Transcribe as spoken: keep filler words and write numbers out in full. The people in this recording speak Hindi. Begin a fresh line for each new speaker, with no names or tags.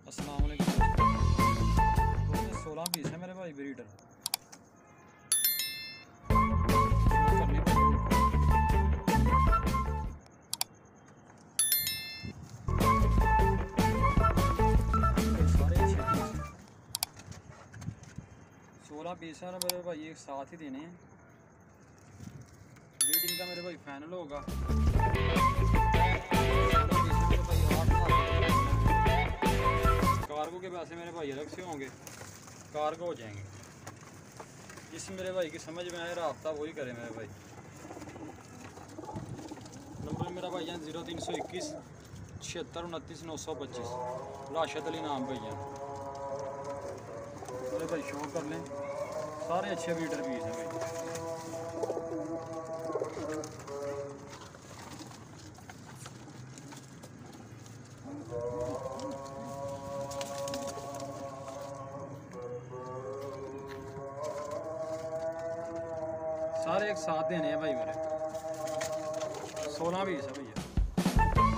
अस्सलाम वालेकुम दोस्तों, सोलह पीस है मेरे भाई ब्रीडर। सोलह पीस है मेरे भाई, एक साथ ही देने हैं। ब्रीडिंग का मेरे भाई फाइनल होगा। कार्गो के पैसे मेरे भाई अलग से होंगे, कार्गो हो जाएंगे। जिस मेरे भाई की समझ में आए रब्ता वही करे मेरे भाई। नंबर मेरा भाई है जीरो तीन सौ इक्कीस छिहत्तर उनतीस नौ सौ पच्चीस। राशिद अली नाम भैया मेरे भाई, शो कर लें। सारे अच्छे ब्रीडर पीस हैं भाई। सारे एक साथ देने हैं भाई मेरे। सोलह पीस है भैया।